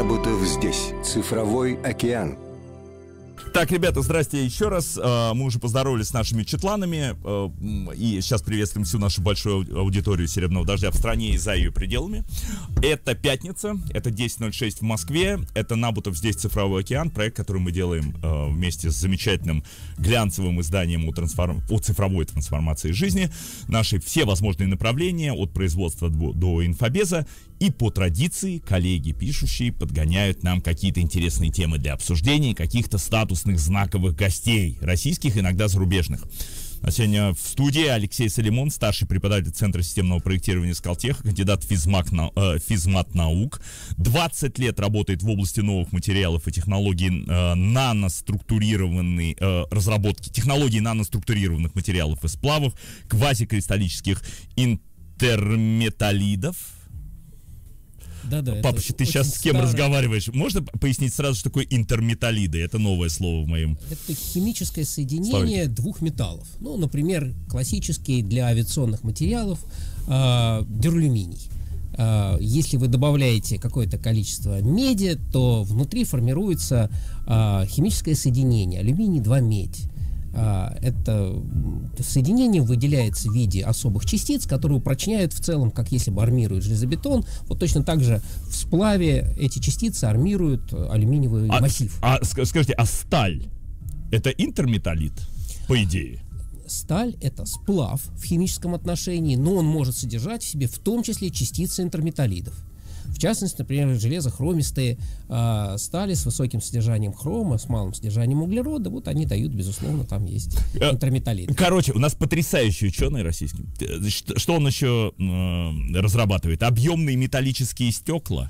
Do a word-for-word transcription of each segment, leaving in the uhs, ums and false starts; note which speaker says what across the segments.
Speaker 1: Набутов здесь. Цифровой океан.
Speaker 2: Так, ребята, здрасте еще раз. Мы уже поздоровались с нашими читланами. И сейчас приветствуем всю нашу большую аудиторию «Серебряного дождя» в стране и за ее пределами. Это пятница, это десять ноль шесть в Москве. Это Набутов здесь «Цифровой океан». Проект, который мы делаем вместе с замечательным глянцевым изданием о, трансформ... о цифровой трансформации жизни. Наши все возможные направления, от производства до инфобеза. И по традиции коллеги, пишущие, подгоняют нам какие-то интересные темы для обсуждения, каких-то статусных знаковых гостей, российских, иногда зарубежных. А сегодня в студии Алексей Салимон, старший преподаватель Центра системного проектирования Скалтеха, кандидат физмат, э, физмат наук. двадцать лет работает в области новых материалов и технологий э, наноструктурированной э, разработки, технологий наноструктурированных материалов и сплавов, квазикристаллических интерметаллидов.
Speaker 3: Да, да,
Speaker 2: Папочка, ты сейчас с кем
Speaker 3: старое...
Speaker 2: разговариваешь? Можно пояснить сразу, что такое интерметаллиды? Это новое слово в моем...
Speaker 3: Это химическое соединение
Speaker 2: Славите.
Speaker 3: двух металлов. Ну, например, классический для авиационных материалов э, дюралюминий. Э, если вы добавляете какое-то количество меди, то внутри формируется э, химическое соединение алюминий два медь. Это соединение выделяется в виде особых частиц, которые упрочняют в целом, как если бы армируют железобетон. Вот точно так же в сплаве эти частицы армируют алюминиевый
Speaker 2: а,
Speaker 3: массив.
Speaker 2: А скажите, а сталь это интерметаллит, по идее?
Speaker 3: Сталь — это сплав в химическом отношении, но он может содержать в себе в том числе частицы интерметаллидов. В частности, например, железохромистые э, стали с высоким содержанием хрома, с малым содержанием углерода, вот они дают, безусловно, там есть интерметаллиды.
Speaker 2: Короче, у нас потрясающий ученый российский. Что, что он еще э, разрабатывает? Объемные металлические стекла.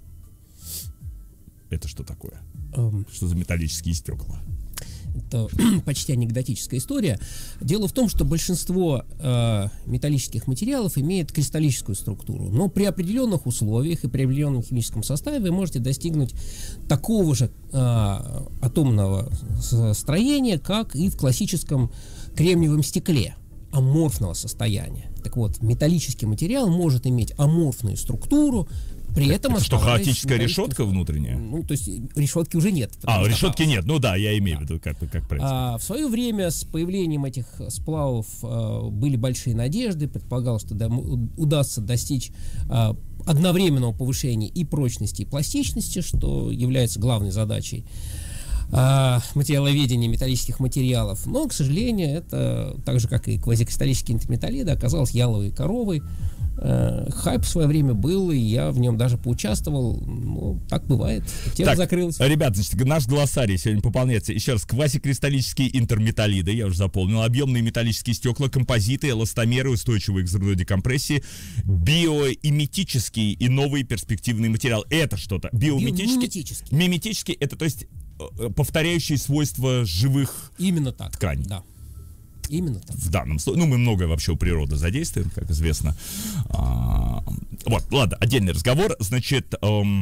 Speaker 2: Это что такое? Um, что за металлические стекла?
Speaker 3: Это почти анекдотическая история. Дело в том, что большинство э, металлических материалов имеет кристаллическую структуру, но при определенных условиях и при определенном химическом составе вы можете достигнуть такого же э, атомного строения, как и в классическом кремниевом стекле, аморфного состояния. Так вот, металлический материал может иметь аморфную структуру. При этом
Speaker 2: это что, хаотическая решетка внутренняя?
Speaker 3: Ну, то есть решетки уже нет.
Speaker 2: А, решетки нет, ну да, я имею в виду, как, как
Speaker 3: а, в свое время с появлением этих сплавов а, были большие надежды, предполагалось, что да, удастся достичь а, одновременного повышения и прочности, и пластичности, что является главной задачей а, материаловедения металлических материалов. Но, к сожалению, это, так же как и квазикристаллические интерметаллиды, оказалось яловой коровой. Хайп в свое время был, и я в нем даже поучаствовал. Ну, так бывает. Тема закрылась.
Speaker 2: Ребят, значит, наш глоссарий сегодня пополняется. Еще раз, квазикристаллические интерметаллиды, я уже запомнил, объемные металлические стекла, композиты, эластомеры, устойчивые к взрывной декомпрессии, биоиметический и новый перспективный материал. Это что-то. Биомиметический. Миметический, это, то есть, повторяющие свойства живых
Speaker 3: Именно так.
Speaker 2: тканей.
Speaker 3: Да. Именно так.
Speaker 2: В данном случае, ну, мы многое вообще у природы задействуем, как известно. А, вот, ладно, отдельный разговор. Значит, эм,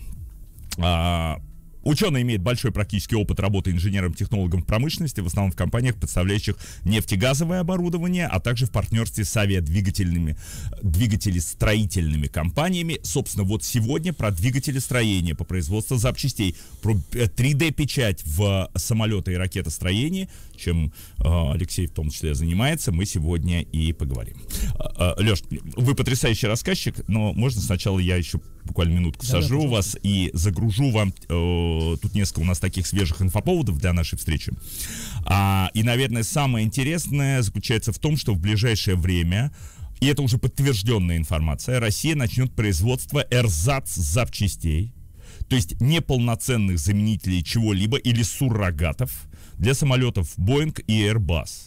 Speaker 2: а, ученый имеет большой практический опыт работы инженером-технологом в промышленности, в основном в компаниях, представляющих нефтегазовое оборудование, а также в партнерстве с авиадвигательными, двигателестроительными компаниями. Собственно, вот сегодня про двигателестроение, по производству запчастей, про три дэ-печать в самолеты и ракетостроении, чем э, Алексей в том числе занимается, мы сегодня и поговорим. Э, э, Леш, вы потрясающий рассказчик, но можно сначала я еще буквально минутку да, сажу да, вас и загружу вам, э, тут несколько у нас таких свежих инфоповодов для нашей встречи. А, и, наверное, самое интересное заключается в том, что в ближайшее время, и это уже подтвержденная информация, Россия начнет производство эрзац-запчастей, то есть неполноценных заменителей чего-либо или суррогатов для самолетов Boeing и Airbus.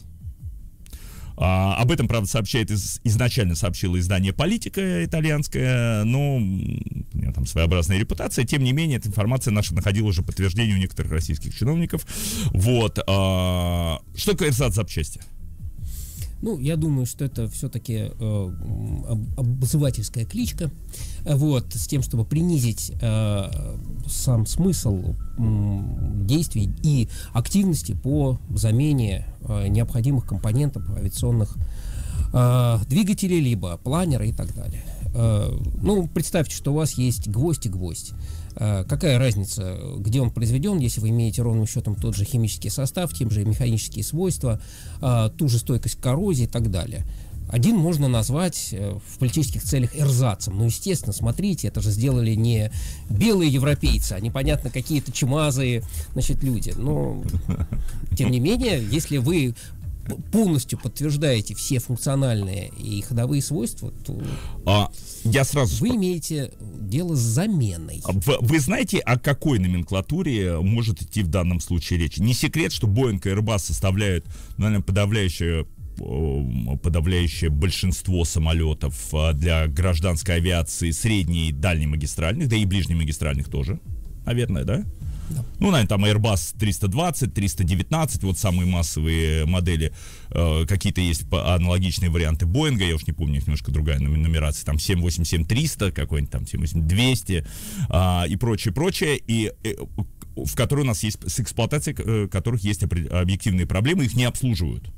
Speaker 2: А, об этом, правда, сообщает из, изначально сообщило издание «Политика» итальянское, но у меня там своеобразная репутация. Тем не менее, эта информация наша находила уже подтверждение у некоторых российских чиновников. Вот. А, что такое эрзац-запчасти?
Speaker 3: Ну, я думаю, что это все-таки э, обозывательская кличка, вот, с тем, чтобы принизить э, сам смысл э, действий и активности по замене э, необходимых компонентов авиационных э, двигателей, либо планера и так далее. Ну, представьте, что у вас есть гвоздь и гвоздь. Какая разница, где он произведен, если вы имеете ровным счетом тот же химический состав, те же механические свойства, ту же стойкость к коррозии и так далее. Один можно назвать в политических целях эрзацем. Ну, естественно, смотрите, это же сделали не белые европейцы, а непонятно какие-то чумазые, значит, люди. Но, тем не менее, если вы полностью подтверждаете все функциональные и ходовые свойства, то
Speaker 2: а, я сразу
Speaker 3: вы имеете дело с заменой.
Speaker 2: Вы, вы знаете, о какой номенклатуре может идти в данном случае речь? Не секрет, что Boeing и Airbus составляют, наверное, подавляющее подавляющее большинство самолетов для гражданской авиации средней и дальнемагистральных, да и ближнемагистральных тоже, наверное, да? Да. Ну, наверное, там Airbus триста двадцать, триста девятнадцать, вот самые массовые модели. Э, какие-то есть аналогичные варианты Боинга, я уж не помню, их немножко другая нумерация, там семь восемьдесят семь триста, какой-нибудь там семь восемьдесят семь двести э, и прочее, прочее, и э, в которой у нас есть, с эксплуатацией э, которых есть объективные проблемы, их не обслуживают.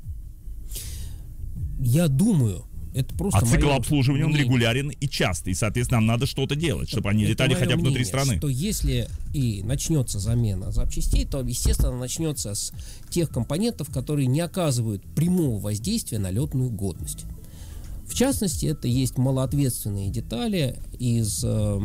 Speaker 3: Я думаю, это просто
Speaker 2: а цикл
Speaker 3: мое
Speaker 2: обслуживания, он
Speaker 3: мнение.
Speaker 2: регулярен и частый, и, соответственно, нам надо что-то делать, чтобы они
Speaker 3: это
Speaker 2: летали хотя бы
Speaker 3: мнение,
Speaker 2: внутри страны.
Speaker 3: Что если и начнется замена запчастей, то, естественно, начнется с тех компонентов, которые не оказывают прямого воздействия на летную годность. В частности, это есть малоответственные детали из э,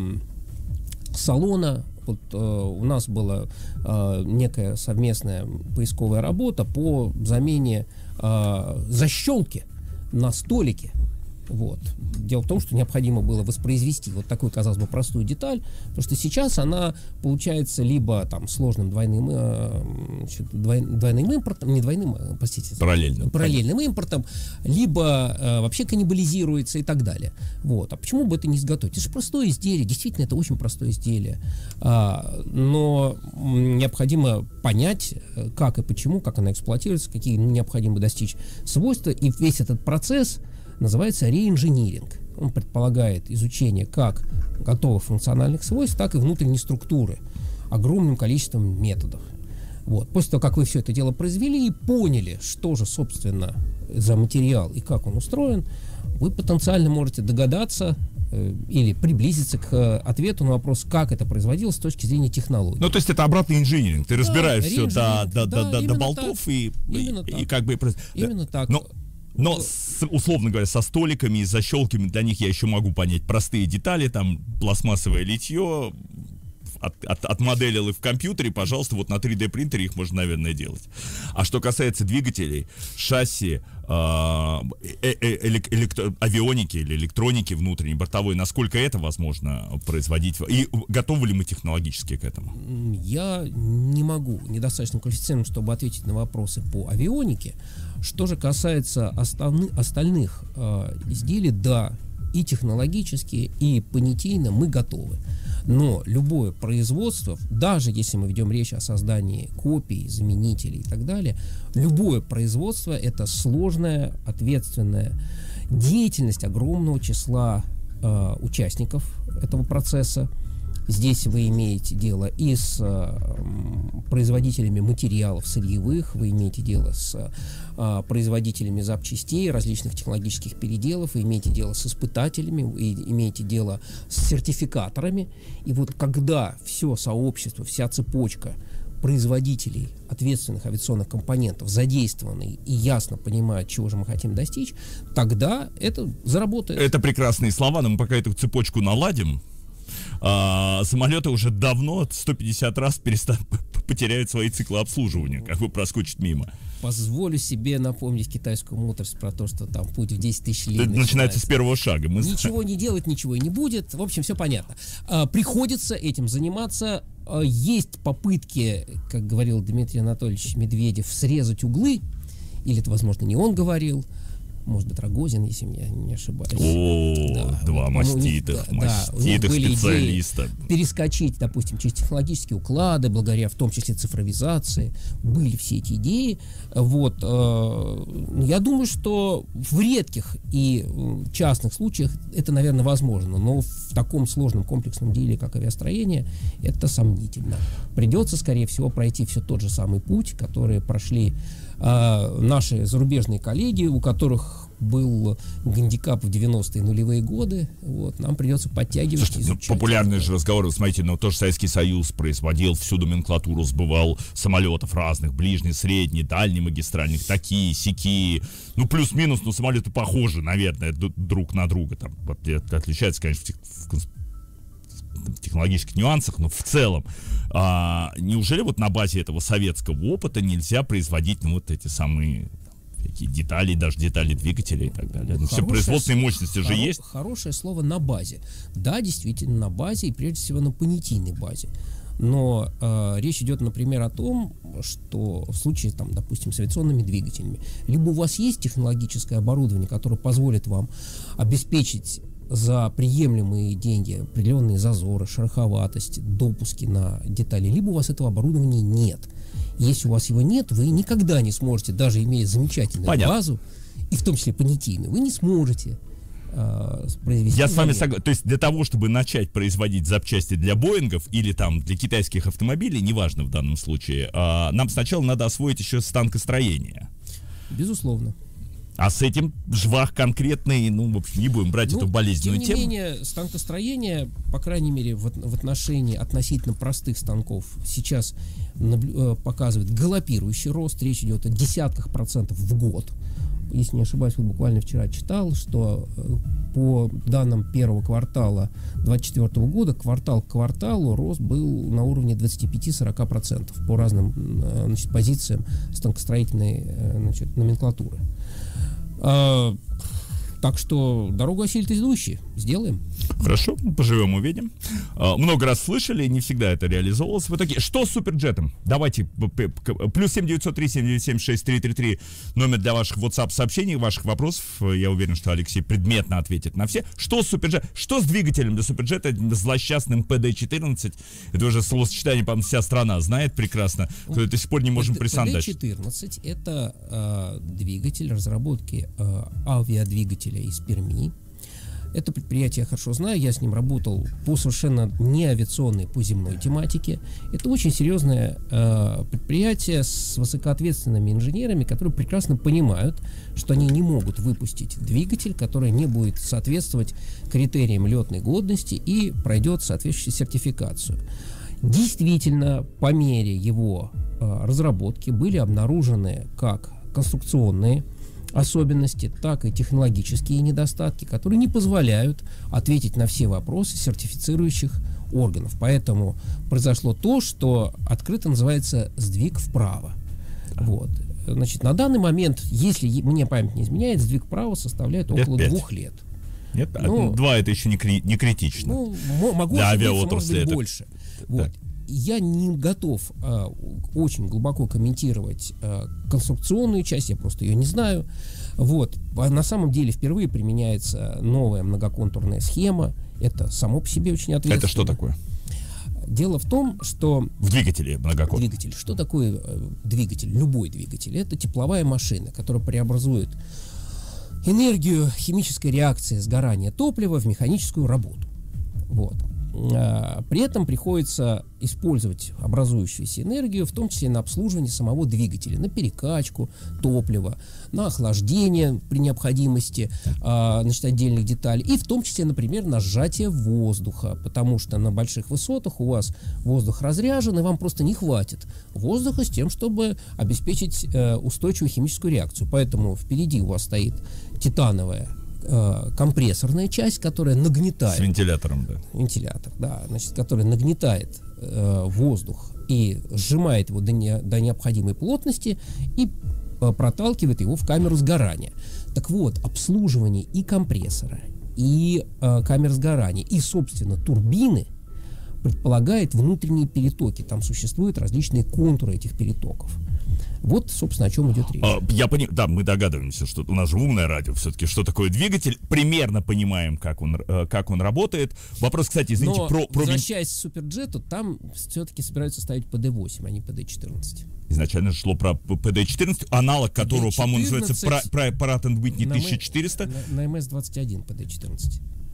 Speaker 3: салона. Вот, э, у нас была э, некая совместная поисковая работа по замене э, защелки на столике. Вот. Дело в том, что необходимо было воспроизвести вот такую, казалось бы, простую деталь, потому что сейчас она получается либо там сложным двойным, значит, двойным импортом, не двойным, простите,
Speaker 2: параллельным,
Speaker 3: параллельным импортом, либо э, вообще каннибализируется и так далее. Вот. А почему бы это не изготовить? Это же простое изделие, действительно, это очень простое изделие. А, но необходимо понять, как и почему, как она эксплуатируется, какие необходимо достичь свойства, и весь этот процесс называется реинжиниринг. Он предполагает изучение как готовых функциональных свойств, так и внутренней структуры огромным количеством методов. Вот. После того, как вы все это дело произвели и поняли, что же, собственно, за материал и как он устроен, вы потенциально можете догадаться э, или приблизиться к э, ответу на вопрос, как это производилось с точки зрения технологии.
Speaker 2: Ну, то есть это обратный инжиниринг. Ты
Speaker 3: да,
Speaker 2: разбираешь все до, до,
Speaker 3: да,
Speaker 2: до, до болтов
Speaker 3: так.
Speaker 2: и, и, и как бы...
Speaker 3: Именно так.
Speaker 2: Но... Но, с, условно говоря, со столиками и защелками для них я еще могу понять простые детали, там пластмассовое литье, от, от, отмоделил и в компьютере, пожалуйста, вот на три дэ принтере их можно, наверное, делать. А что касается двигателей, шасси, э, э, э, электро, авионики или электроники внутренней, бортовой, насколько это возможно производить? И готовы ли мы технологически к этому?
Speaker 3: Я не могу, недостаточно квалифицирован, чтобы ответить на вопросы по авионике. Что же касается основных, остальных э, изделий, да, и технологически, и понятийно мы готовы. Но любое производство, даже если мы ведем речь о создании копий, заменителей и так далее, любое производство — это сложная, ответственная деятельность огромного числа э, участников этого процесса. Здесь вы имеете дело и с э, производителями материалов сырьевых, вы имеете дело с э, производителями запчастей, различных технологических переделов, вы имеете дело с испытателями, вы имеете дело с сертификаторами. И вот когда все сообщество, вся цепочка производителей ответственных авиационных компонентов задействованы и ясно понимают, чего же мы хотим достичь, тогда это заработает.
Speaker 2: Это прекрасные слова, но мы пока эту цепочку наладим, А, самолеты уже давно сто пятьдесят раз перестан... потеряют свои циклы обслуживания, как бы проскочат мимо.
Speaker 3: Позволю себе напомнить китайскую мудрость про то, что там путь в десять тысяч лет начинается.
Speaker 2: начинается с первого шага. Мы...
Speaker 3: Ничего не делать, ничего и не будет. В общем, все понятно. А, приходится этим заниматься. А, есть попытки, как говорил Дмитрий Анатольевич Медведев, срезать углы. Или это, возможно, не он говорил. Может быть, Рогозин, если я не ошибаюсь.
Speaker 2: О,
Speaker 3: да,
Speaker 2: два
Speaker 3: вот,
Speaker 2: маститых,
Speaker 3: да,
Speaker 2: маститых
Speaker 3: да,
Speaker 2: специалиста.
Speaker 3: Перескочить, допустим, через технологические уклады, благодаря в том числе цифровизации. Были все эти идеи. Вот, э, я думаю, что в редких и частных случаях это, наверное, возможно. Но в таком сложном комплексном деле, как авиастроение, это сомнительно. Придется, скорее всего, пройти все тот же самый путь, который прошли наши зарубежные коллеги, у которых которых был гандикап в девяностые нулевые годы, вот, нам придется подтягивать.
Speaker 2: Слушайте, ну, популярный же разговор, вы смотрите, ну тоже Советский Союз производил всю номенклатуру, сбывал самолетов разных, ближний, средний, дальний, магистральных, такие, сякие, ну плюс-минус, ну самолеты похожи, наверное, друг на друга, там отличаются, конечно, в, в технологических нюансах, но в целом, а, неужели вот на базе этого советского опыта нельзя производить, ну вот эти самые такие детали, даже детали двигателя и так далее. Ну, все производственные мощности
Speaker 3: хоро-
Speaker 2: же есть.
Speaker 3: Хорошее слово «на базе». Да, действительно, на базе, и прежде всего на понятийной базе. Но э, речь идет, например, о том, что в случае, там, допустим, с авиационными двигателями, либо у вас есть технологическое оборудование, которое позволит вам обеспечить за приемлемые деньги определенные зазоры, шероховатость, допуски на детали, либо у вас этого оборудования нет. Если у вас его нет, вы никогда не сможете, даже имея замечательную
Speaker 2: Понятно.
Speaker 3: базу, и в том числе понятийную, вы не сможете э, произвести.
Speaker 2: Я с вами
Speaker 3: замер.
Speaker 2: согласен. То есть для того, чтобы начать производить запчасти для Боингов или там для китайских автомобилей, неважно в данном случае, а, нам сначала надо освоить еще станкостроение.
Speaker 3: Безусловно.
Speaker 2: А с этим жвах конкретный, ну, в общем, не будем брать
Speaker 3: Ну,
Speaker 2: эту болезненную
Speaker 3: тем не
Speaker 2: тему.
Speaker 3: менее, станкостроение, по крайней мере, в, в отношении относительно простых станков, сейчас наблю- э, показывает галопирующий рост. Речь идет о десятках процентов в год. Если не ошибаюсь, вот буквально вчера читал, что э, по данным первого квартала две тысячи двадцать четвёртого года, квартал к кварталу рост был на уровне двадцать пять - сорок процентов по разным э, значит, позициям станкостроительной э, значит, номенклатуры. А, так что дорогу осилит идущий. Сделаем.
Speaker 2: Хорошо, поживем, увидим. А, много раз слышали, не всегда это реализовывалось. В итоге, что с суперджетом? Давайте, плюс семь девятьсот три семь девять семь шесть три три три, номер для ваших WhatsApp-сообщений, ваших вопросов. Я уверен, что Алексей предметно ответит на все. Что с суперджетом? Что с двигателем для суперджета, злосчастным пэ дэ четырнадцать? Это уже словосочетание, по-моему, вся страна знает прекрасно. То до сих пор не можем присандать.
Speaker 3: пэ дэ четырнадцать это э, двигатель разработки э, авиадвигателя из Перми. Это предприятие я хорошо знаю, я с ним работал по совершенно не авиационной, по земной тематике. Это очень серьезное э, предприятие с высокоответственными инженерами, которые прекрасно понимают, что они не могут выпустить двигатель, который не будет соответствовать критериям летной годности и пройдет соответствующую сертификацию. Действительно, по мере его э, разработки были обнаружены как конструкционные особенности, так и технологические недостатки, которые не позволяют ответить на все вопросы сертифицирующих органов. Поэтому произошло то, что открыто называется сдвиг вправо. Вот. Значит, на данный момент, если мне память не изменяет, сдвиг вправо составляет около
Speaker 2: пять.
Speaker 3: двух лет.
Speaker 2: Нет,
Speaker 3: Ну,
Speaker 2: два это еще не, кри- не критично.
Speaker 3: Ну, мо- могу
Speaker 2: Для
Speaker 3: ошибиться, может
Speaker 2: авиаотрасли
Speaker 3: быть,
Speaker 2: это-
Speaker 3: больше. Вот. Я не готов а, очень глубоко комментировать а, конструкционную часть, я просто ее не знаю. Вот. А на самом деле впервые применяется новая многоконтурная схема. Это само по себе очень ответственно.
Speaker 2: Это что такое?
Speaker 3: Дело в том, что
Speaker 2: В двигателе многоконтурный.
Speaker 3: двигатель. Что такое э, двигатель? Любой двигатель. Это тепловая машина, которая преобразует энергию химической реакции сгорания топлива в механическую работу. Вот. А, при этом приходится использовать образующуюся энергию, в том числе на обслуживание самого двигателя, на перекачку топлива, на охлаждение при необходимости а, значит, отдельных деталей, и в том числе, например, на сжатие воздуха, потому что на больших высотах у вас воздух разряжен, и вам просто не хватит воздуха с тем, чтобы обеспечить э, устойчивую химическую реакцию. Поэтому впереди у вас стоит титановая э, компрессорная часть, которая нагнетает.
Speaker 2: С вентилятором, да.
Speaker 3: Вентилятор, да, значит, который нагнетает э, воздух и сжимает его до, не, до необходимой плотности и э, проталкивает его в камеру сгорания. Так вот, обслуживание и компрессора, и э, камер сгорания, и, собственно, турбины предполагает внутренние перетоки. Там существуют различные контуры этих перетоков. Вот, собственно, о чем идет речь.
Speaker 2: А, я понимаю, да, мы догадываемся, что у нас же умное радио все-таки, что такое двигатель, примерно понимаем, как он, э, как он работает. Вопрос, кстати, извините,
Speaker 3: Но,
Speaker 2: про, про...
Speaker 3: возвращаясь к Суперджету, там все-таки собираются ставить пэ дэ восемь, а не пэ дэ четырнадцать.
Speaker 2: Изначально же шло про пэ дэ четырнадцать, аналог которого, по-моему, называется Pratt энд Whitney
Speaker 3: На
Speaker 2: тысяча четыреста.
Speaker 3: На, на эм эс двадцать один пэ дэ четырнадцать.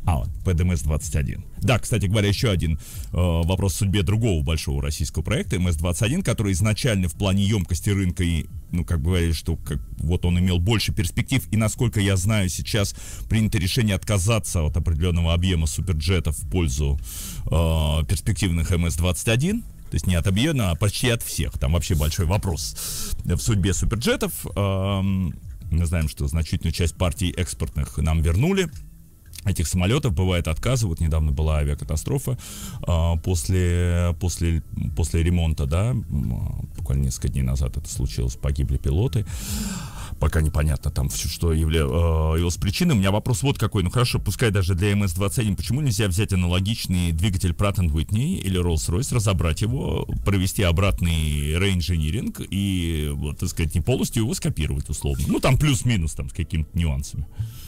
Speaker 2: А, вот, ПДМС двадцать один. Да, кстати говоря, еще один э, вопрос о судьбе другого большого российского проекта, эм эс двадцать один, который изначально в плане емкости рынка, и, ну, как говорили, что как, вот он имел больше перспектив, и, насколько я знаю, сейчас принято решение отказаться от определенного объема суперджетов в пользу э, перспективных эм эс двадцать один. То есть не от объема, а почти от всех. Там вообще большой вопрос в судьбе суперджетов. Э, мы знаем, что значительную часть партий экспортных нам вернули. Этих самолетов, бывает отказы. Вот недавно была авиакатастрофа а, после, после, после ремонта, да, буквально несколько дней назад это случилось, погибли пилоты. Пока непонятно там, что явля, явилось причиной. У меня вопрос вот какой. Ну хорошо, пускай даже для эм эс двадцать один, почему нельзя взять аналогичный двигатель Pratt энд Whitney или Rolls-Royce, разобрать его, провести обратный реинжиниринг и, вот, так сказать, не полностью его скопировать условно. Ну там плюс-минус там с какими-то нюансами.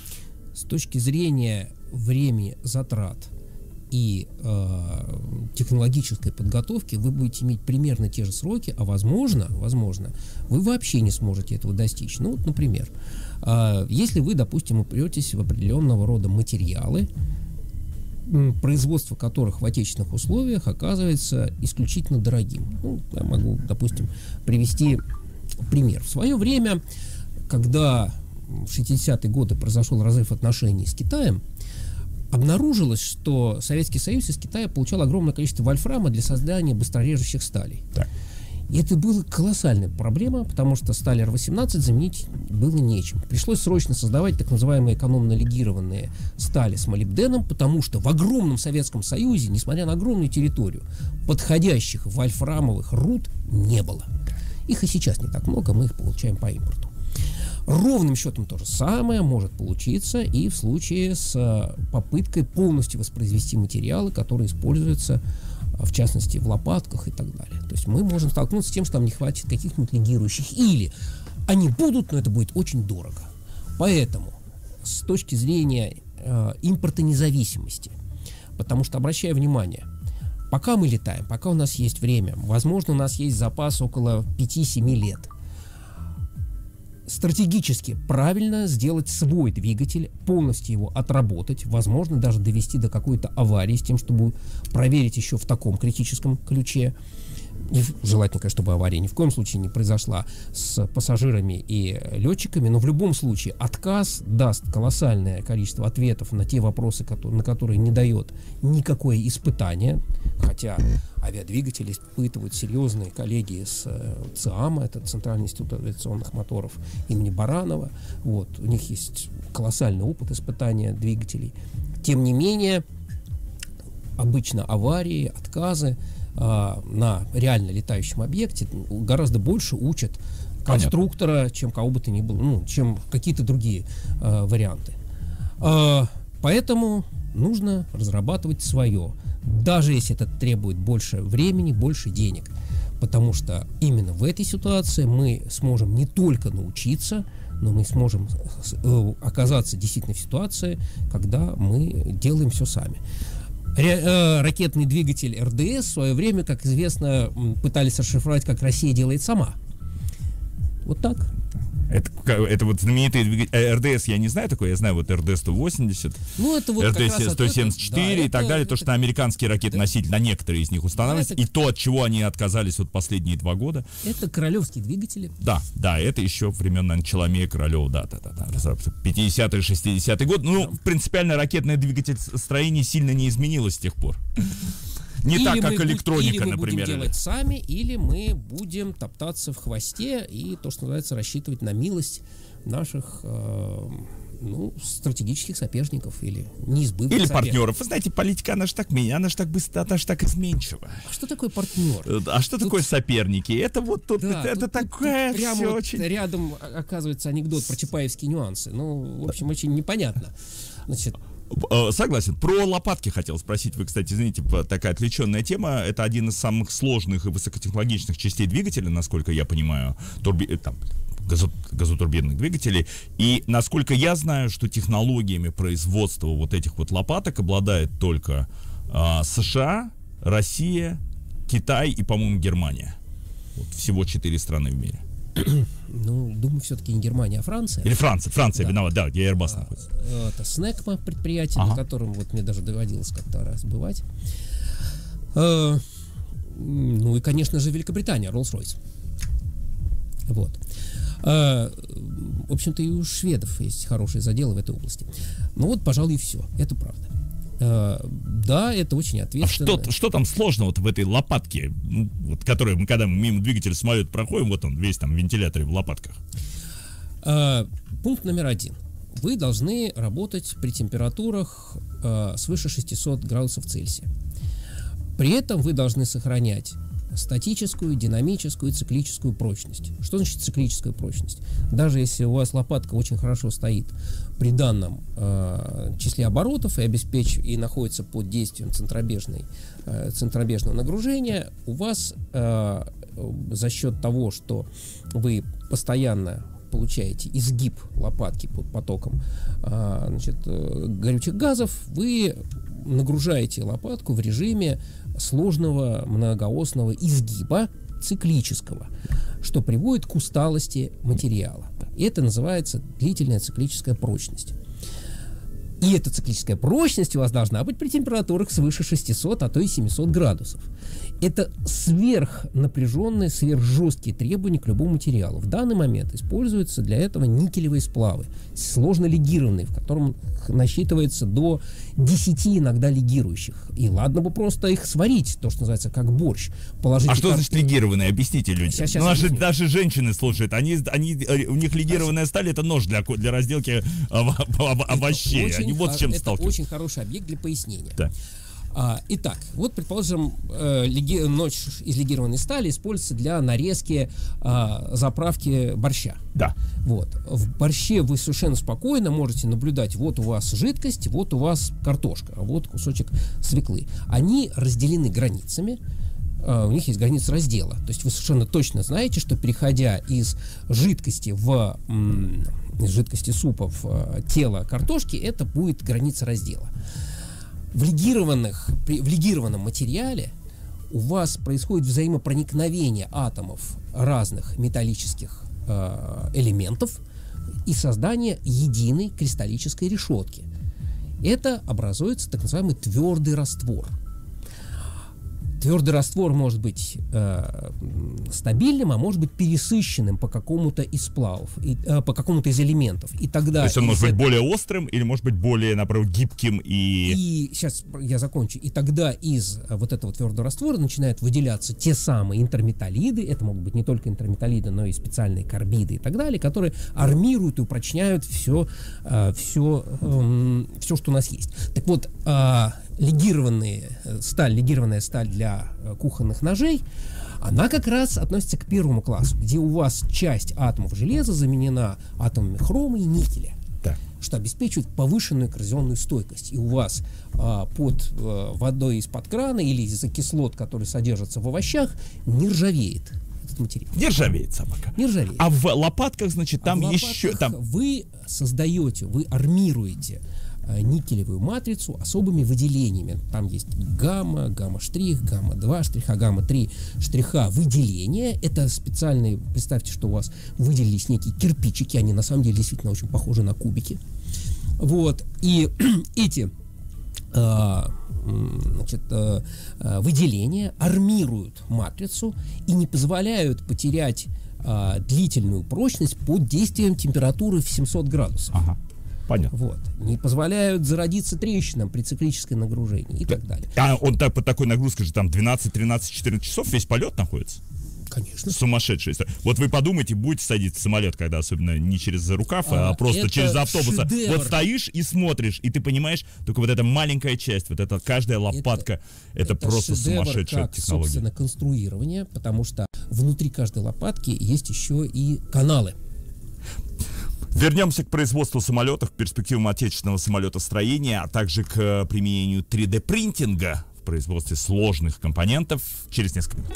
Speaker 3: С точки зрения времени затрат и э, технологической подготовки вы будете иметь примерно те же сроки, а возможно, возможно, вы вообще не сможете этого достичь. Ну вот, например, э, если вы, допустим, упретесь в определенного рода материалы, производство которых в отечественных условиях оказывается исключительно дорогим. Ну, я могу, допустим, привести пример. В свое время, когда в шестидесятые годы произошел разрыв отношений с Китаем, обнаружилось, что Советский Союз из Китая получал огромное количество вольфрама для создания быстрорежущих сталей.
Speaker 2: Так.
Speaker 3: И это была колоссальная проблема, потому что сталь эр восемнадцать заменить было нечем. Пришлось срочно создавать так называемые экономно-легированные стали с молибденом, потому что в огромном Советском Союзе, несмотря на огромную территорию, подходящих вольфрамовых руд не было. Их и сейчас не так много, мы их получаем по импорту. Ровным счетом то же самое может получиться и в случае с попыткой полностью воспроизвести материалы, которые используются, в частности, в лопатках и так далее. То есть мы можем столкнуться с тем, что нам не хватит каких-нибудь легирующих. Или они будут, но это будет очень дорого. Поэтому с точки зрения э, импорта независимости, потому что, обращаю внимание, пока мы летаем, пока у нас есть время, возможно, у нас есть запас около пяти-семи лет, стратегически правильно сделать свой двигатель, полностью его отработать, возможно, даже довести до какой-то аварии с тем, чтобы проверить еще в таком критическом ключе. И желательно, конечно, чтобы авария ни в коем случае не произошла с пассажирами и летчиками, но в любом случае отказ даст колоссальное количество ответов на те вопросы, которые, на которые не дает никакое испытание, хотя авиадвигатели испытывают серьезные коллеги с ЦИАМа, это Центральный институт авиационных моторов имени Баранова, вот, у них есть колоссальный опыт испытания двигателей. Тем не менее, обычно аварии, отказы на реально летающем объекте гораздо больше учат конструктора, Понятно. чем кого бы то ни было, ну, чем какие-то другие э, варианты. Э, поэтому нужно разрабатывать свое, даже если это требует больше времени, больше денег, потому что именно в этой ситуации мы сможем не только научиться, но мы сможем э, оказаться действительно в ситуации, когда мы делаем все сами. Ракетный двигатель эр дэ эс в свое время, как известно, пытались расшифровать, как Россия делает сама. Вот так.
Speaker 2: Это, это вот знаменитый двигатель эр дэ эс, я не знаю такой, я знаю вот эр дэ сто восемьдесят,
Speaker 3: ну, это вот
Speaker 2: эр дэ сто семьдесят четыре, да, и так
Speaker 3: это,
Speaker 2: далее,
Speaker 3: это,
Speaker 2: то, что на американские ракеты-носители, на некоторые из них устанавливаются,
Speaker 3: да, это,
Speaker 2: и то, от чего они отказались вот последние два года.
Speaker 3: Это королевские двигатели.
Speaker 2: Да, да, это еще времен, наверное, Челомея, Королева, да, да, да, да, пятидесятые, шестидесятые годы. Ну, да. Принципиально ракетное двигательстроение сильно не изменилось с тех пор. Не или так, как электроника,
Speaker 3: или мы
Speaker 2: например.
Speaker 3: Будем делать сами, или мы будем топтаться в хвосте и, то, что называется, рассчитывать на милость наших э, ну, стратегических соперников или неизбывных
Speaker 2: Или
Speaker 3: соперников.
Speaker 2: партнеров. Вы знаете, политика, она же так меня, она же так быстро, она же так изменчива.
Speaker 3: А что такое партнер?
Speaker 2: А что тут... такое соперники? Это вот тут,
Speaker 3: да,
Speaker 2: это
Speaker 3: тут,
Speaker 2: такое
Speaker 3: тут, тут
Speaker 2: все
Speaker 3: прямо вот
Speaker 2: очень...
Speaker 3: рядом оказывается анекдот про чапаевские нюансы. Ну, в общем, очень непонятно. Значит...
Speaker 2: Согласен. Про лопатки хотел спросить. Вы, кстати, извините, такая отвлеченная тема. Это один из самых сложных и высокотехнологичных частей двигателя, насколько я понимаю, турби... там, газо... газотурбинных двигателей. И насколько я знаю, что технологиями производства вот этих вот лопаток обладает только а, США, Россия, Китай и, по-моему, Германия. Вот, всего четыре страны в мире.
Speaker 3: Ну, думаю, все-таки не Германия, а Франция.
Speaker 2: Или Франция, Франция
Speaker 3: Да.
Speaker 2: виноват, да, где Airbus находится.
Speaker 3: Это Снекма предприятие,
Speaker 2: Ага.
Speaker 3: на котором вот мне даже доводилось как-то раз бывать. Э, Ну и, конечно же, Великобритания, Rolls-Royce. Вот. Э, В общем-то, и у шведов есть хорошие заделы в этой области. Ну вот, пожалуй, и все. Это правда. Э, Да, это очень
Speaker 2: А
Speaker 3: ответственно.
Speaker 2: что, что там сложного в этой лопатке, ну, вот, которая, мы, когда мы мимо двигателя самолета проходим, вот он весь там в вентиляторе в лопатках.
Speaker 3: Э, Пункт номер один. Вы должны работать при температурах э, свыше шестисот градусов Цельсия. При этом вы должны сохранять статическую, динамическую и циклическую прочность. Что значит циклическая прочность? Даже если у вас лопатка очень хорошо стоит при данном э, числе оборотов и, обеспеч... и находится под действием центробежной, э, центробежного нагружения, у вас э, за счет того, что вы постоянно получаете изгиб лопатки под потоком э, значит, э, горючих газов, вы нагружаете лопатку в режиме сложного многоосного изгиба циклического, что приводит к усталости материала. И это называется длительная циклическая прочность. И эта циклическая прочность у вас должна быть при температурах свыше шестисот, а то и семисот градусов. Это сверхнапряженные, сверхжесткие требования к любому материалу. В данный момент используются для этого никелевые сплавы, сложно легированные, в котором насчитывается до десяти иногда легирующих. И ладно бы просто их сварить, то, что называется, как борщ. Положить
Speaker 2: А что
Speaker 3: кар-
Speaker 2: значит легированные? Объясните людям.
Speaker 3: Сейчас, сейчас
Speaker 2: Ну, наши,
Speaker 3: объясню.
Speaker 2: даже женщины слушают. Они, они, у них легированная сталь — это нож для, ко- для разделки ов- ов- овощей.
Speaker 3: Очень
Speaker 2: Они вот с
Speaker 3: хор-
Speaker 2: чем
Speaker 3: это
Speaker 2: сталкиваются.
Speaker 3: очень хороший объект для пояснения.
Speaker 2: Да.
Speaker 3: А, итак, вот, предположим, э, леги- нож из легированной стали используется для нарезки а, заправки борща.
Speaker 2: Да.
Speaker 3: Вот. В борще вы совершенно спокойно можете наблюдать: вот у вас жидкость, вот у вас картошка, а вот кусочек свеклы. Они разделены границами. Uh, у них есть граница раздела. То есть вы совершенно точно знаете, что, переходя из жидкости в м, из жидкости супа в uh, тело картошки, это будет граница раздела. В легированных, при, в легированном материале у вас происходит взаимопроникновение атомов разных металлических uh, элементов и создание единой кристаллической решетки. Это образуется так называемый твердый раствор. Твердый раствор может быть э, стабильным, а может быть пересыщенным по какому-то из сплавов, и, э, по какому-то из элементов. И тогда
Speaker 2: То есть он
Speaker 3: из
Speaker 2: может быть
Speaker 3: этого-
Speaker 2: более острым или может быть более, наоборот, гибким и...
Speaker 3: И сейчас я закончу. И тогда из э, вот этого твердого раствора начинают выделяться те самые интерметаллиды. Это могут быть не только интерметаллиды, но и специальные карбиды и так далее, которые армируют и упрочняют все, э, все, эм, все, что у нас есть. Так вот, э, легированные, э, сталь, легированная сталь для э, кухонных ножей, она как раз относится к первому классу, где у вас часть атомов железа заменена атомами хрома и никеля,
Speaker 2: Да.
Speaker 3: что обеспечивает повышенную коррозионную стойкость. И у вас а, под а, водой из-под крана или из-за кислот, которые содержатся в овощах, не ржавеет этот материал.
Speaker 2: Не ржавеет собака.
Speaker 3: Не ржавеет.
Speaker 2: А в лопатках, значит,
Speaker 3: А
Speaker 2: там
Speaker 3: в
Speaker 2: еще...
Speaker 3: лопатках
Speaker 2: Там...
Speaker 3: вы создаете, вы армируете а, никелевую матрицу особыми выделениями. Там есть гамма, гамма-штрих, гамма-два штриха, гамма-три штриха выделения. Это специальные, представьте, что у вас выделились некие кирпичики, они на самом деле действительно очень похожи на кубики. Вот, и эти а, м, значит, а, а, выделения армируют матрицу и не позволяют потерять а, длительную прочность под действием температуры в семьсот градусов.
Speaker 2: Ага, понятно.
Speaker 3: Вот. Не позволяют зародиться трещинам при циклической нагружении и так далее.
Speaker 2: А он так, под такой нагрузкой же там двенадцать, тринадцать, четырнадцать часов весь полет находится?
Speaker 3: Конечно.
Speaker 2: Сумасшедшая история. Вот вы подумайте, будете садиться в самолет, когда особенно не через рукав, а,
Speaker 3: А,
Speaker 2: просто
Speaker 3: это
Speaker 2: через автобус.
Speaker 3: шедевр.
Speaker 2: Вот стоишь и смотришь, и ты понимаешь, только вот эта маленькая часть, вот эта каждая лопатка, это, просто
Speaker 3: шедевр
Speaker 2: сумасшедшая
Speaker 3: как,
Speaker 2: технология.
Speaker 3: собственно, конструирование, потому что внутри каждой лопатки есть еще и каналы.
Speaker 2: Вернемся к производству самолетов, к перспективам отечественного самолетостроения, а также к э, применению три дэ принтинга в производстве сложных компонентов через несколько минут.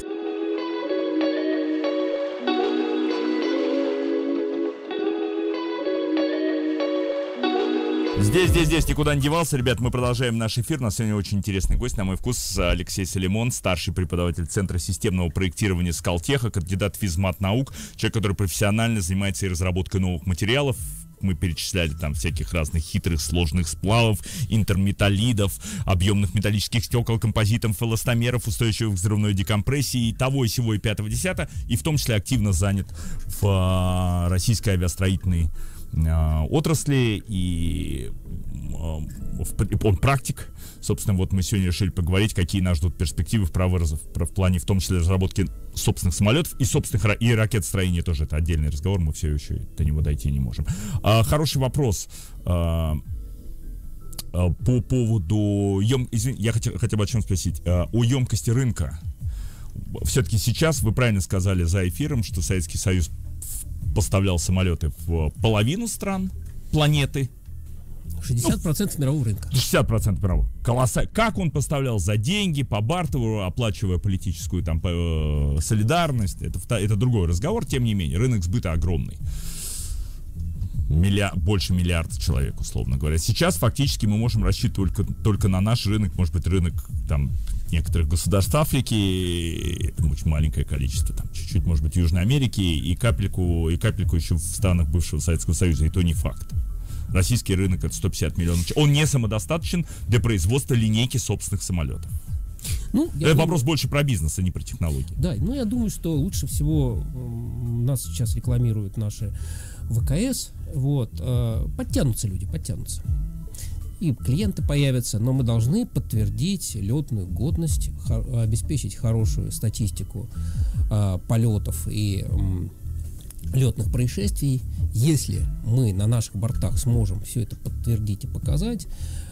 Speaker 2: Здесь, здесь, здесь, никуда не девался, ребят, мы продолжаем наш эфир. У нас сегодня очень интересный гость, на мой вкус, Алексей Салимон, старший преподаватель Центра системного проектирования Скалтеха, кандидат физмат-наук, человек, который профессионально занимается и разработкой новых материалов. Мы перечисляли там всяких разных хитрых, сложных сплавов, интерметаллидов, объемных металлических стекол, композитов, эластомеров, устойчивых к взрывной декомпрессии, и того, и сего, и пятого, десятого, и в том числе активно занят в а, российской авиастроительной а, отрасли, и а, он практик. Собственно, вот мы сегодня решили поговорить, какие нас ждут перспективы в, право, в плане, в том числе, разработки собственных самолетов и собственных и ракетостроения тоже. Это отдельный разговор, мы все еще до него дойти не можем. А, хороший вопрос а, а, по поводу ем... Извин, я хотел, хотел бы о чем спросить. А, о емкости рынка. Все-таки сейчас, вы правильно сказали за эфиром, что Советский Союз поставлял самолеты в половину стран планеты.
Speaker 3: шестьдесят процентов мирового рынка.
Speaker 2: шестьдесят процентов мирового. Колоссально. Как он поставлял за деньги, по бартеру, оплачивая политическую там э, солидарность, это, это другой разговор, тем не менее. Рынок сбыта огромный. Миллиард, больше миллиарда человек, условно говоря. Сейчас фактически мы можем рассчитывать только, только на наш рынок, может быть, рынок там некоторых государств Африки, это очень маленькое количество, там чуть-чуть, может быть, Южной Америки, и капельку, и капельку еще в странах бывшего Советского Союза, и то не факт. Российский рынок — это сто пятьдесят миллионов. Он не самодостаточен для производства линейки собственных самолетов.
Speaker 3: Ну,
Speaker 2: это думаю, вопрос больше про бизнес, а не про технологии.
Speaker 3: Да, ну я думаю, что лучше всего нас сейчас рекламируют наши ВКС. Вот, подтянутся люди, подтянутся. И клиенты появятся, но мы должны подтвердить летную годность, обеспечить хорошую статистику полетов и летных происшествий. Если мы на наших бортах сможем все это подтвердить и показать,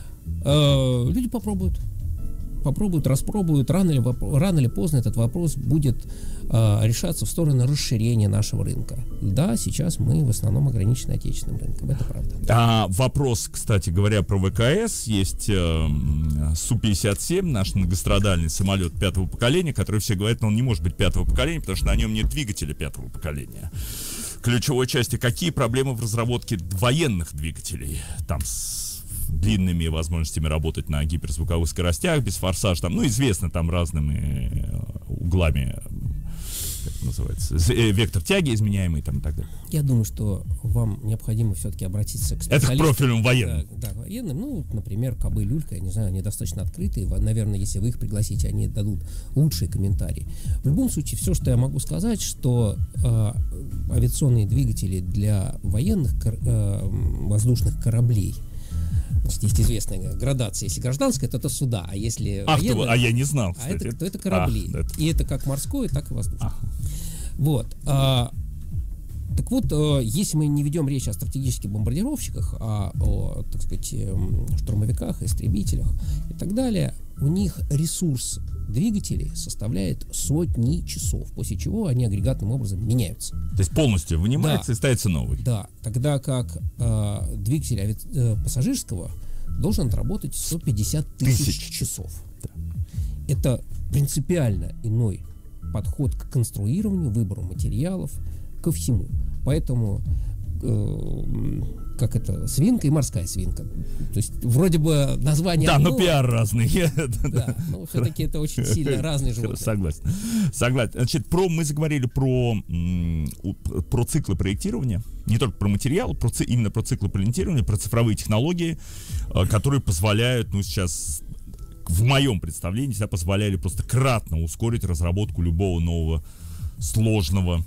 Speaker 3: э, люди попробуют. Попробуют, распробуют. Рано или, рано или поздно этот вопрос будет э, решаться в сторону расширения нашего рынка. Да, сейчас мы в основном ограничены отечественным рынком. Это правда.
Speaker 2: А вопрос, кстати говоря, про ВКС. Есть э, Су пятьдесят семь, наш многострадальный самолет пятого поколения, который все говорят, но он не может быть пятого поколения, потому что на нем нет двигателя пятого поколения. Ключевой части, какие проблемы в разработке военных двигателей? Там с длинными возможностями работать на гиперзвуковых скоростях, без форсажа, там, ну, известно, там разными углами, как это называется, вектор тяги изменяемый, там, и так далее.
Speaker 3: Я думаю, что вам необходимо все-таки обратиться к специалистам.
Speaker 2: Это к профилям военным.
Speaker 3: Да, да, военным, ну, например, Кабы, Люлька, я не знаю, они достаточно открытые, наверное, если вы их пригласите, они дадут лучшие комментарии. В любом случае, все, что я могу сказать, что э, авиационные двигатели для военных э, воздушных кораблей, есть известная градация. Если гражданская, то это суда, а если
Speaker 2: Ах,
Speaker 3: военная,
Speaker 2: ты, а я не знал, кстати.
Speaker 3: А это, то это корабли.
Speaker 2: А, это...
Speaker 3: И это как морское, так и воздушное.
Speaker 2: Ага.
Speaker 3: Вот. А, так вот, а, если мы не ведем речь о стратегических бомбардировщиках, а о, так сказать, штурмовиках, истребителях и так далее, у них ресурс двигателей составляет сотни часов, после чего они агрегатным образом меняются.
Speaker 2: То есть полностью вынимается, да, и ставится новый.
Speaker 3: Да, тогда как э, двигатель ави... э, пассажирского должен отработать сто пятьдесят тысяч часов. Да. Это принципиально иной подход к конструированию, выбору материалов, ко всему. Поэтому э, как это, свинка и морская свинка. То есть вроде бы название...
Speaker 2: Да, одно, но пиар разный.
Speaker 3: Да, но все-таки это очень сильно разные животные.
Speaker 2: Согласен. Согласен. Значит, про, мы заговорили про, про циклы проектирования, не только про материал, про, именно про циклы проектирования, про цифровые технологии, которые позволяют, ну, сейчас... в моем представлении, всегда позволяли просто кратно ускорить разработку любого нового сложного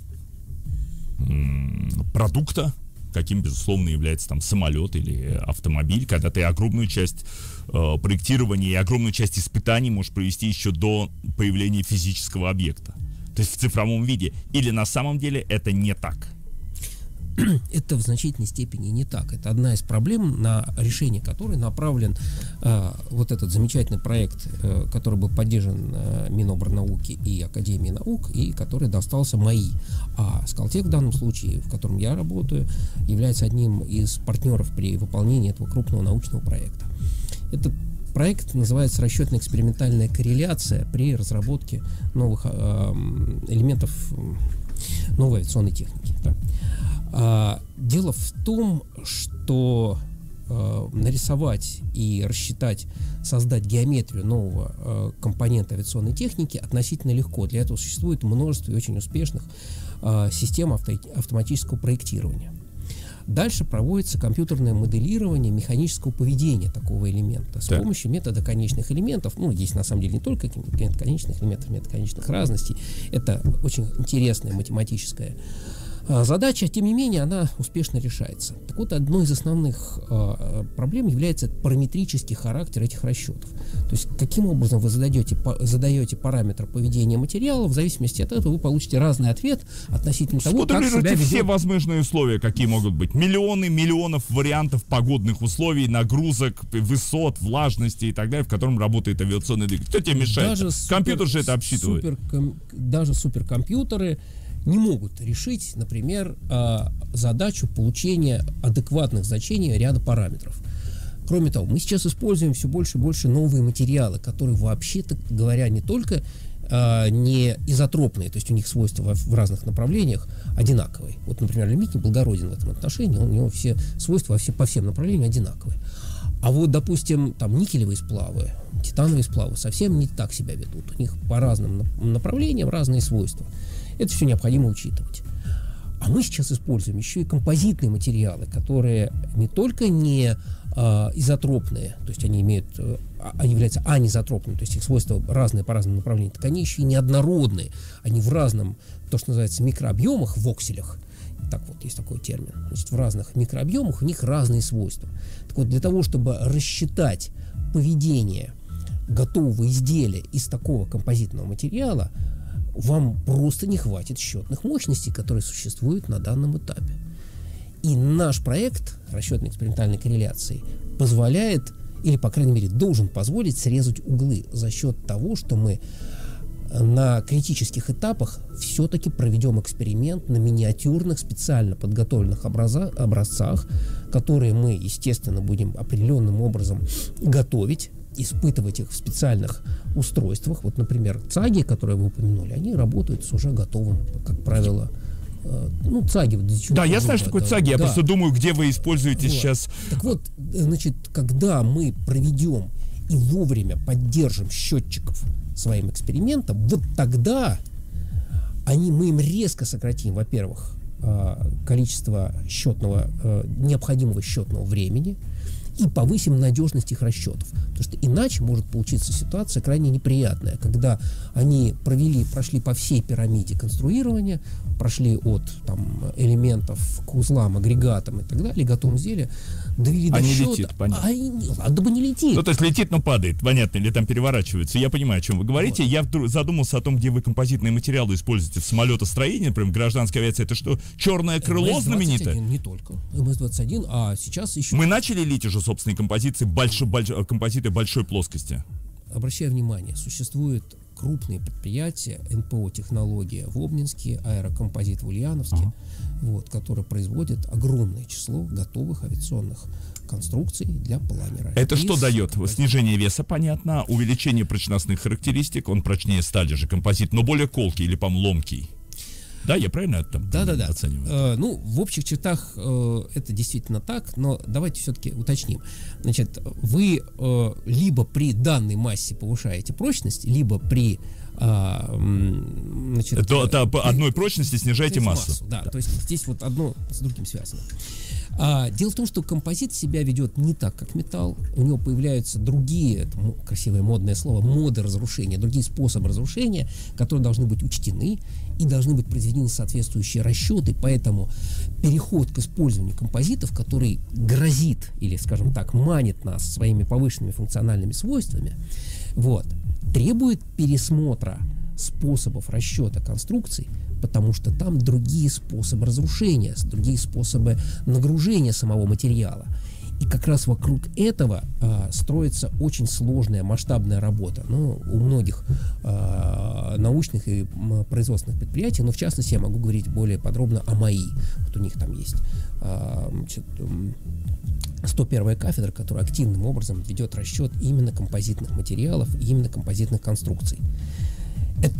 Speaker 2: м- продукта, каким, безусловно, является там самолет или автомобиль, когда ты огромную часть э, проектирования и огромную часть испытаний можешь провести еще до появления физического объекта. То есть в цифровом виде. Или на самом деле это не так?
Speaker 3: Это в значительной степени не так. Это одна из проблем, на решение которой направлен э, вот этот замечательный проект, э, который был поддержан э, Миноборнауки и Академией наук, и который достался МАИ. А Скалтех в данном случае, в котором я работаю, является одним из партнеров при выполнении этого крупного научного проекта. Этот проект называется «Расчетно-экспериментальная корреляция при разработке новых э, элементов новой авиационной техники». Да. А, дело в том, что э, нарисовать и рассчитать, создать геометрию нового э, компонента авиационной техники относительно легко. Для этого существует множество очень успешных э, систем авто, автоматического проектирования. Дальше проводится компьютерное моделирование механического поведения такого элемента с
Speaker 2: так.
Speaker 3: помощью метода конечных элементов. Ну, есть на самом деле не только метод конечных элементов, метод конечных разностей. Это очень интересная математическая а, задача, тем не менее, она успешно решается. Так вот, одной из основных а, проблем является параметрический характер этих расчетов. То есть, каким образом вы задаете, по, задаете параметр поведения материала, в зависимости от этого вы получите разный ответ относительно того, как себя ведет.
Speaker 2: Все возможные условия, какие могут быть. Миллионы, миллионов вариантов погодных условий, нагрузок, высот, влажности и так далее, в котором работает авиационный двигатель. Кто тебе мешает? Даже Компьютер супер, же это обсчитывает.
Speaker 3: Супер, даже суперкомпьютеры не могут решить, например, задачу получения адекватных значений ряда параметров. Кроме того, мы сейчас используем все больше и больше новые материалы, которые, вообще-то говоря, не только а, не изотропные, то есть у них свойства в, в разных направлениях одинаковые. Вот, например, алюминий благороден в этом отношении, у него все свойства все, по всем направлениям одинаковые. А вот, допустим, там никелевые сплавы, титановые сплавы совсем не так себя ведут. У них по разным направлениям разные свойства. Это все необходимо учитывать. А мы сейчас используем еще и композитные материалы, которые не только не а, изотропные, то есть они имеют, а, они являются анизотропными, то есть их свойства разные по разным направлениям, так они еще и неоднородные. Они в разном, то, что называется, микрообъемах, в окселях, так вот, есть такой термин, значит, в разных микрообъемах у них разные свойства. Так вот, для того, чтобы рассчитать поведение готового изделия из такого композитного материала, вам просто не хватит счетных мощностей, которые существуют на данном этапе. И наш проект расчетной экспериментальной корреляции позволяет, или, по крайней мере, должен позволить срезать углы за счет того, что мы на критических этапах все-таки проведем эксперимент на миниатюрных, специально подготовленных образа, образцах, которые мы, естественно, будем определенным образом готовить, испытывать их в специальных устройствах. Вот, например, ЦАГи, которые вы упомянули, они работают с уже готовым, как правило, э, ну, ЦАГи.
Speaker 2: Да, я знаю, что такое ЦАГи, я да. просто думаю, где вы используете вот. сейчас.
Speaker 3: Так вот, значит, когда мы проведем и вовремя поддержим счетчиков своим экспериментом, вот тогда они, мы им резко сократим, во-первых, э, количество счетного, э, необходимого счетного времени, и повысим надежность их расчетов. Потому что иначе может получиться ситуация крайне неприятная, когда они провели, прошли по всей пирамиде конструирования, прошли от там, элементов к узлам, агрегатам и так далее, готовым изделия, довели
Speaker 2: а
Speaker 3: до
Speaker 2: не
Speaker 3: счета.
Speaker 2: летит, понятно.
Speaker 3: А не, ладно бы не летит.
Speaker 2: Ну, то есть летит, но падает, понятно, или там переворачивается. Я понимаю, о чем вы говорите. Вот. Я вдруг задумался о том, где вы композитные материалы используете в самолетостроении, например, гражданской авиации. Это что, черное крыло знаменитое?
Speaker 3: Не только. эм эс двадцать один, а сейчас еще...
Speaker 2: Мы начали лить уже собственные композиции, больш... Больш... композиты большой плоскости.
Speaker 3: Обращаю внимание, существуют крупные предприятия, эн пэ о «Технология» в Обнинске, Аэрокомпозит в Ульяновске, ага. вот, которые производят огромное число готовых авиационных конструкций для планера.
Speaker 2: Это
Speaker 3: Из
Speaker 2: что дает?
Speaker 3: композит.
Speaker 2: Снижение веса, понятно, увеличение прочностных характеристик, он прочнее стали же композит, но более колкий или, по-моему, ломкий. Да, я правильно это
Speaker 3: да, да, да.
Speaker 2: оцениваю?
Speaker 3: Э, ну, в общих чертах э, это действительно так, но давайте все-таки уточним. Значит, вы э, либо при данной массе повышаете прочность, либо при э, значит,
Speaker 2: До,
Speaker 3: э,
Speaker 2: да, по
Speaker 3: при,
Speaker 2: одной прочности снижаете массу. массу.
Speaker 3: Да, да, то есть здесь вот одно с другим связано. А, дело в том, что композит себя ведет не так, как металл. У него появляются другие, это красивое модное слово, моды разрушения, другие способы разрушения, которые должны быть учтены и должны быть произведены соответствующие расчеты. Поэтому переход к использованию композитов, который грозит или, скажем так, манит нас своими повышенными функциональными свойствами, вот, требует пересмотра способов расчета конструкций, потому что там другие способы разрушения, другие способы нагружения самого материала. И как раз вокруг этого а, строится очень сложная масштабная работа. Ну, у многих а, научных и м, производственных предприятий, но в частности я могу говорить более подробно о МАИ. Вот у них там есть а, значит, сто первая кафедра, которая активным образом ведет расчет именно композитных материалов, именно композитных конструкций. Это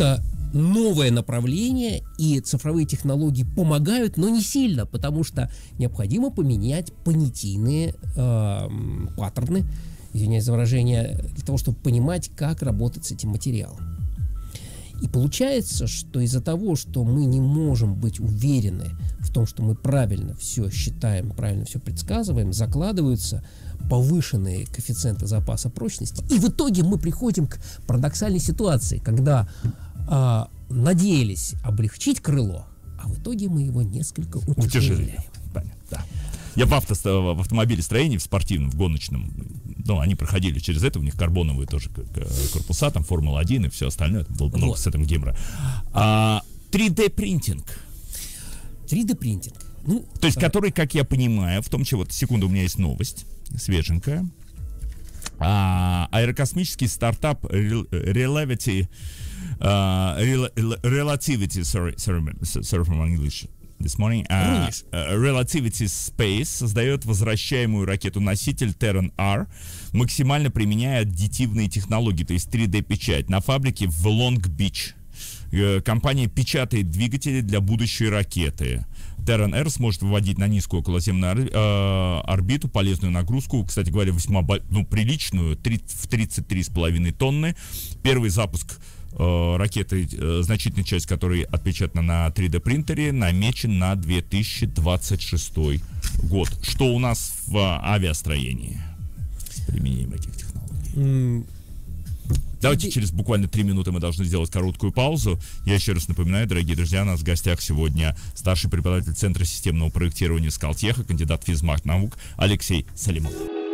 Speaker 3: новое направление, и цифровые технологии помогают, но не сильно, потому что необходимо поменять понятийные э, паттерны, извиняюсь за выражение, для того, чтобы понимать, как работать с этим материалом. И получается, что из-за того, что мы не можем быть уверены в том, что мы правильно все считаем, правильно все предсказываем, закладываются повышенные коэффициенты запаса прочности. И в итоге мы приходим к парадоксальной ситуации, когда э, надеялись облегчить крыло, а в итоге мы его несколько утяжеляем.
Speaker 2: Понятно, да. Я в, авто, в автомобилестроении, в спортивном, в гоночном, ну, они проходили через это, у них карбоновые тоже корпуса, там Формула один и все остальное, там было много вот. С этим гемора. А, три дэ принтинг.
Speaker 3: три дэ принтинг. Ну,
Speaker 2: То есть,
Speaker 3: а...
Speaker 2: который, как я понимаю, в том, что вот, секунду, у меня есть новость, свеженькая. А, аэрокосмический стартап Relativity, uh, Relativity, sorry, sorry, sorry for my English. This morning, uh, uh, Relativity Space создает возвращаемую ракету-носитель Terran R, максимально применяя аддитивные технологии, то есть три дэ-печать, на фабрике в Лонг-Бич. Uh, компания печатает двигатели для будущей ракеты. Terran R сможет выводить на низкую околоземную ор- э, орбиту полезную нагрузку, кстати говоря, весьма ну, приличную, в тридцать три с половиной тонны. Первый запуск ракеты, значительная часть которой отпечатана на три дэ принтере, намечен на две тысячи двадцать шестой год. Что у нас в авиастроении с применением этих технологий? Mm. Давайте через буквально три минуты мы должны сделать короткую паузу. Я еще раз напоминаю, дорогие друзья, у нас в гостях сегодня старший преподаватель Центра системного проектирования Скалтеха, кандидат физмат наук Алексей Салимов.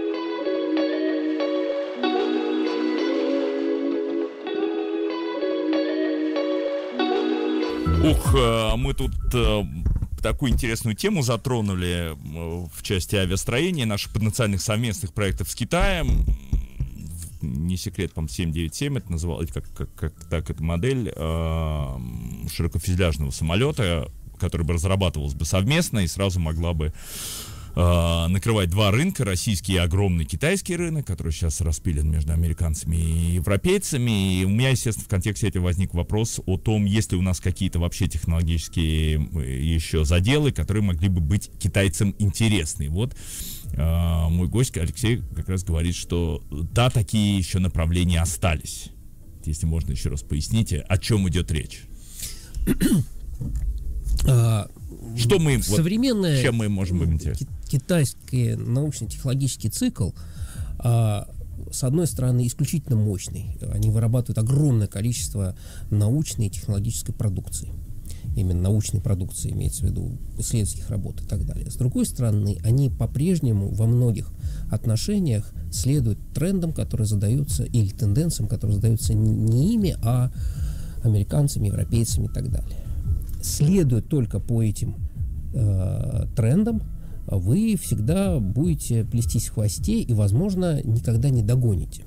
Speaker 2: Ух, мы тут э, такую интересную тему затронули э, в части авиастроения, наших потенциальных совместных проектов с Китаем. Не секрет, по-моему, семь девять семь это называлось, как, как, как так эта модель э, широкофюзеляжного самолета, которая бы разрабатывалась бы совместно и сразу могла бы э, накрывать два рынка, российский и огромный китайский рынок, который сейчас распилен между американцами и европейцами. И у меня, естественно, в контексте этого возник вопрос о том, есть ли у нас какие-то вообще технологические еще заделы, которые могли бы быть китайцам интересны. Вот э, мой гость Алексей как раз говорит, что да, такие еще направления остались. Если можно еще раз поясните, о чем идет речь. Что мы,
Speaker 3: современная,
Speaker 2: вот, чем мы можем быть интересны?
Speaker 3: Китайский научно-технологический цикл, а, с одной стороны, исключительно мощный. Они вырабатывают огромное количество научной и технологической продукции. Именно научной продукции, имеется в виду исследовательских работ и так далее. С другой стороны, они по-прежнему во многих отношениях следуют трендам, которые задаются, или тенденциям, которые задаются не ими, а американцами, европейцами и так далее. Следуя только по этим э, трендам, вы всегда будете плестись в хвосте и, возможно, никогда не догоните.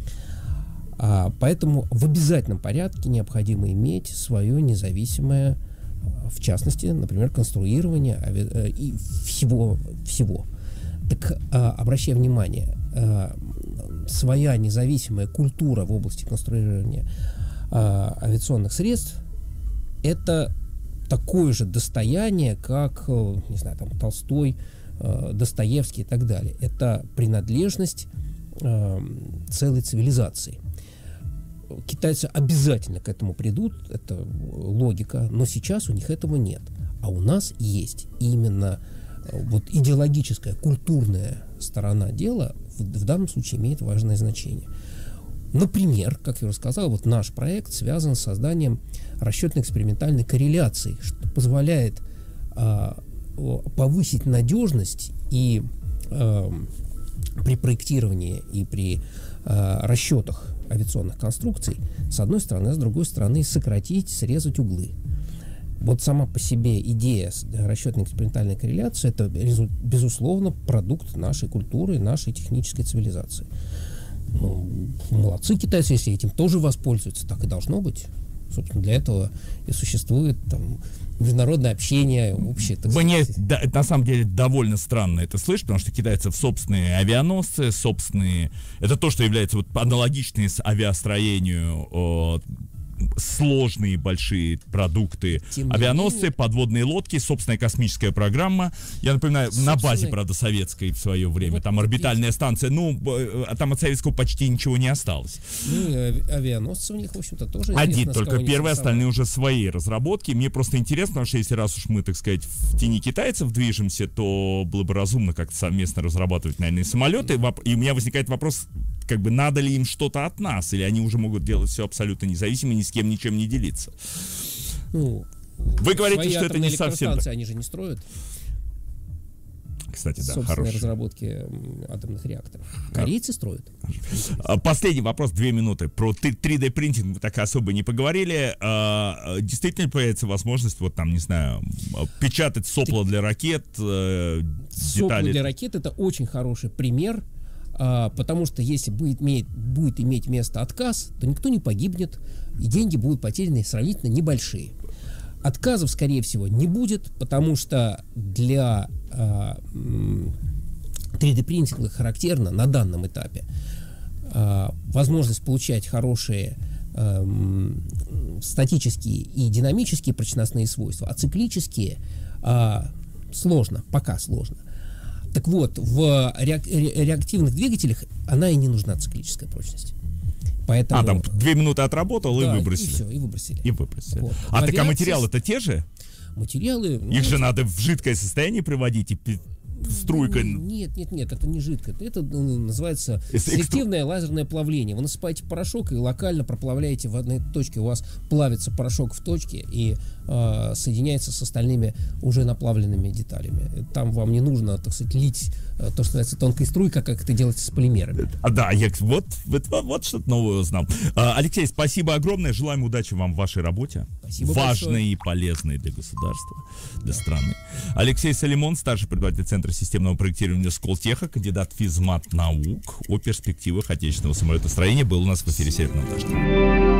Speaker 3: А, поэтому в обязательном порядке необходимо иметь свое независимое, в частности, например, конструирование ави- э, и всего, всего. Так, э, обращая внимание, э, своя независимая культура в области конструирования э, авиационных средств — это такое же достояние, как, не знаю, там, Толстой, э, Достоевский и так далее. Это принадлежность э, целой цивилизации. Китайцы обязательно к этому придут, это логика, но сейчас у них этого нет. А у нас есть. И именно э, вот идеологическая, культурная сторона дела в, в данном случае имеет важное значение. Например, как я уже сказал, вот наш проект связан с созданием расчетно-экспериментальной корреляции, что позволяет а, повысить надежность и а, при проектировании и при а, расчетах авиационных конструкций, с одной стороны, а с другой стороны сократить, срезать углы. Вот сама по себе идея расчетно-экспериментальной корреляции — это, безусловно, продукт нашей культуры, нашей технической цивилизации. Ну, молодцы китайцы, если этим тоже воспользуются, так и должно быть. Собственно, для этого и существует там международное общение, общее. Так
Speaker 2: Мне да, на самом деле довольно странно это слышать, потому что китайцев собственные авианосцы, собственные. Это то, что является вот аналогичные с авиастроению о, сложные большие продукты, авианосцы, менее... подводные лодки, собственная космическая программа. Я напоминаю, собственная... на базе, правда, советской в свое время, вот там орбитальная есть... станция, ну, а там от советского почти ничего не осталось.
Speaker 3: Ну, и авианосцы у них, в общем-то, тоже...
Speaker 2: Один только первый, остальные уже свои разработки. Мне просто интересно, потому что если раз уж мы, так сказать, в тени китайцев движемся, то было бы разумно как-то совместно разрабатывать, наверное, самолеты. И у меня возникает вопрос, как бы, надо ли им что-то от нас, или они уже могут делать все абсолютно независимо, ни с кем ничем не делиться. Ну, вы говорите, что это не совсем...
Speaker 3: Они же не строят.
Speaker 2: Кстати, да,
Speaker 3: собственной
Speaker 2: хороший.
Speaker 3: разработки атомных реакторов. Корейцы строят.
Speaker 2: Последний вопрос, две минуты. Про три дэ принтинг мы так особо не поговорили. Действительно появится возможность, вот там, не знаю, печатать сопла для ракет, детали?
Speaker 3: Сопла для ракет — это очень хороший пример, потому что если будет иметь, будет иметь место отказ, то никто не погибнет, и деньги будут потеряны сравнительно небольшие. Отказов, скорее всего, не будет, потому что для э, три дэ принтинга характерно на данном этапе э, возможность получать хорошие э, статические и динамические прочностные свойства, а циклические э, сложно, пока сложно. Так вот, в реак- реактивных двигателях она и не нужна, циклическая прочность. Поэтому...
Speaker 2: А, там две минуты отработал,
Speaker 3: да,
Speaker 2: и выбросили.
Speaker 3: И все, и выбросили.
Speaker 2: И выбросили. Вот.
Speaker 3: В
Speaker 2: А так а
Speaker 3: авиации...
Speaker 2: материалы-то те же?
Speaker 3: Материалы...
Speaker 2: Их
Speaker 3: ну,
Speaker 2: же надо в жидкое состояние приводить и струйкой...
Speaker 3: Нет, нет, нет, это не жидкое. Это ну, называется селективное лазерное плавление. Вы насыпаете порошок и локально проплавляете в одной точке. У вас плавится порошок в точке и э, соединяется с остальными уже наплавленными деталями. Там вам не нужно, так сказать, лить э, то, что называется тонкой струйкой, как это делается с полимерами.
Speaker 2: А, да, я вот, вот, вот что-то новое узнал. А, Алексей, спасибо огромное. Желаем удачи вам в вашей работе.
Speaker 3: Спасибо
Speaker 2: Важной
Speaker 3: большое.
Speaker 2: И полезной для государства, для страны. Алексей Салимон, старший преподаватель Центра системного проектирования Сколтеха, кандидат физмат наук, о перспективах отечественного самолетостроения, был у нас в эфире «Северного дождя».